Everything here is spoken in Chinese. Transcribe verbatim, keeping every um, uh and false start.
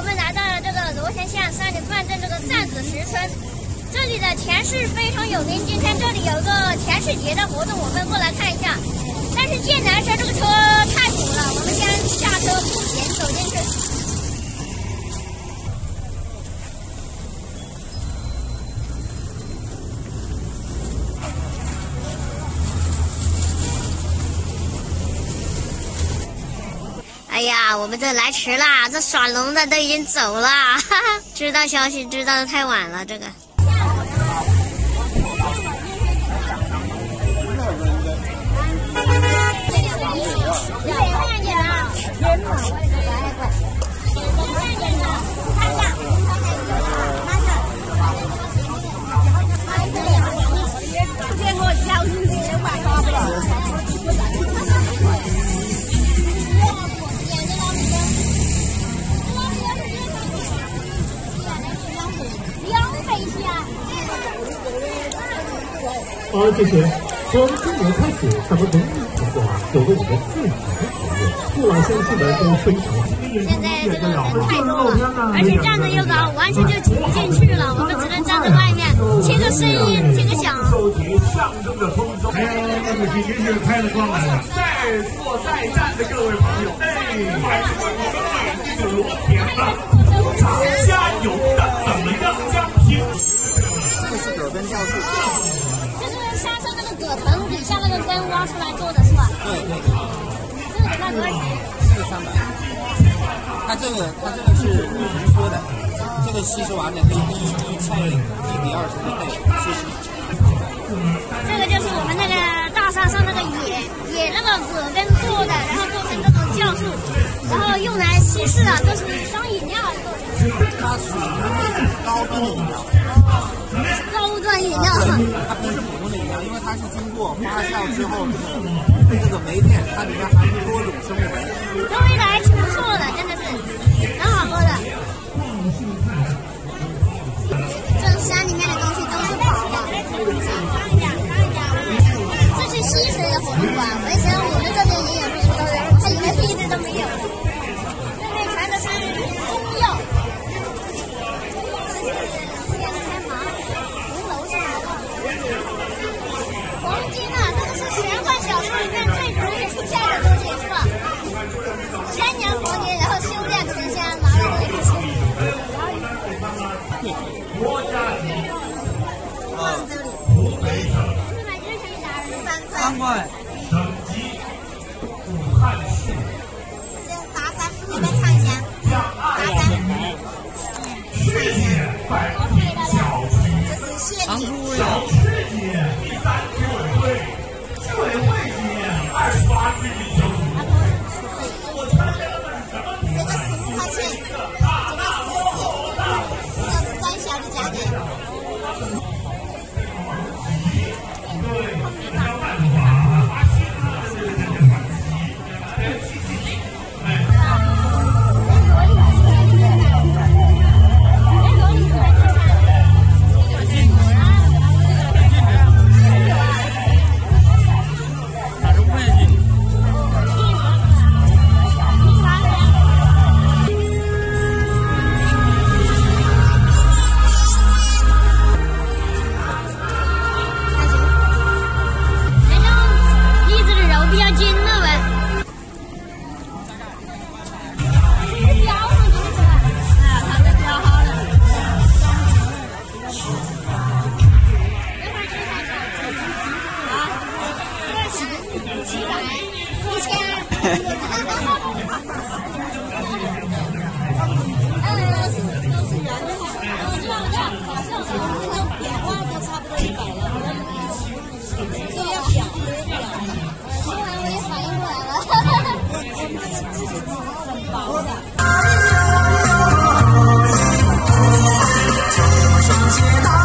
们来到了这个罗田县三里半镇这个站子石村，这里的田市非常有名。今天这里有一个田市节的活动，我们过来看一下。但是进来时这个车太堵了，我们先下车步行走进去。哎呀，我们这来迟啦！这耍龙的都已经走了，哈哈！知道消息知道的太晚了，这个。 而这些从今年开始，咱们文艺文化有了我们自己的体验，父老乡亲们都非常惊艳。 现在这个人太多了，而且站得又高，完全就挤不进去了。我们只能站在外面，听个声音，听个响。 收集象征的风筝。哎，那个今天是开了光来了，在坐在站的各位朋友，哎，还是我们这个罗田的厂家有的怎么样将平？ 这个是葛根酵素。 就是沙参那个葛藤底下那个根挖出来做的是吧？ 对对对。 这个得卖多少钱？ 这个三百。它这个它这个是浓缩的，这个吸收完了可以一一菜一比二十的倍吸收。 这个就是我们那个大沙上那个野野那个葛根做的，然后做成这种酵素，然后用来稀释啊，都属于当饮料来做的。 它属于高端的饮料。 高端饮料。 它不是普通的饮料，因为它是经过发酵之后的这个霉变，它里面含有多种生物酶。 这味道还挺不错的，真的是很好喝的。这山里面的东西都是宝的。这是溪水的活动馆，我以前我们这边也有这个，我还以为一直都没有。这边全都是中药。黄金啊，这个是玄幻小说里面最容易出现的东西，是吧？千年黄金，然后修炼成仙，拿到这里去。 国家级啊， 这里。 三块。 省级武汉市这达三，你们唱一下。达三。 世界百品小吃长出小吃节第三居委会居委会节二十八居民小组。我参加的是什么？ 这个十五块钱，这个十四，这个是最小的价格。 对，要办法把新的这个传奇，还有新奇力，哎。 世界大。